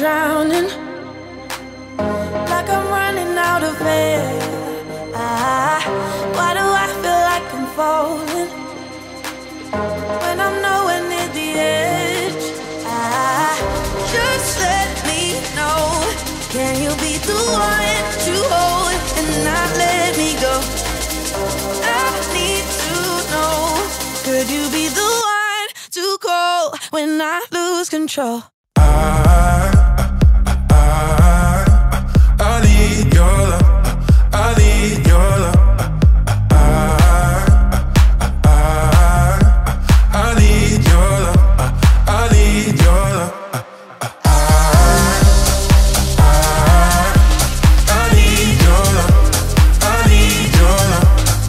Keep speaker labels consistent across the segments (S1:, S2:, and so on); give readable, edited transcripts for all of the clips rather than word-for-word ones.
S1: drowning, like I'm running out of air. Why do I feel like I'm falling when I'm nowhere near the edge? Just let me know, can you be the one to hold and not let me go? I need to know, could you be the one to call when I lose control?
S2: I need your love, I need your love. I need your love, I need your love. I need your love, I need your love.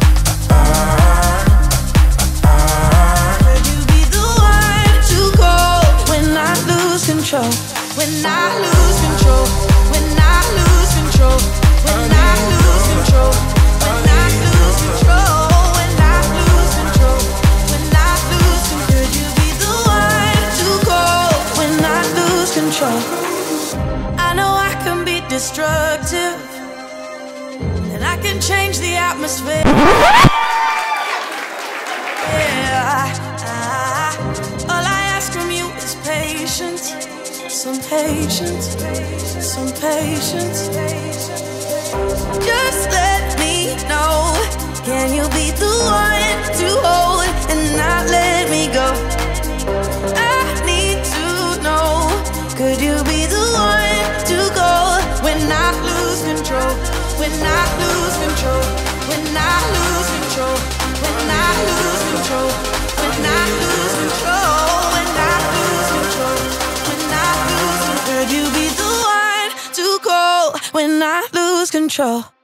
S1: Could you be the one to call when I lose control? When I lose control, when I lose control, when I lose control, when I lose control, when I lose control, when I lose control. Could you be the one to call when I lose control? I know I can be destructive, and I can change the atmosphere. Yeah, all I ask from you is patience. Some patience, some patience. Just let me know, can you be the one to hold and not let me go? I need to know, could you be the one to go when I lose control? When I lose control, when I lose control, when I lose control, when I lose control, when I lose control. Could you be the one to call when I lose control?